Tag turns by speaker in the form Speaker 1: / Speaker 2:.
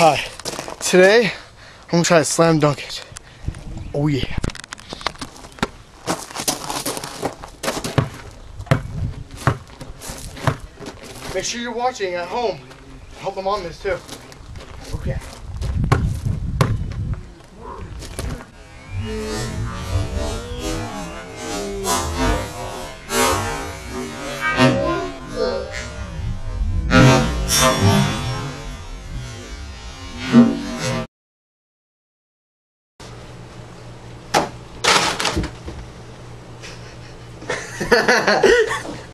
Speaker 1: Hi. Today, I'm gonna try to slam dunk it. Oh yeah. Make sure you're watching at home. I hope my mom is too. Okay.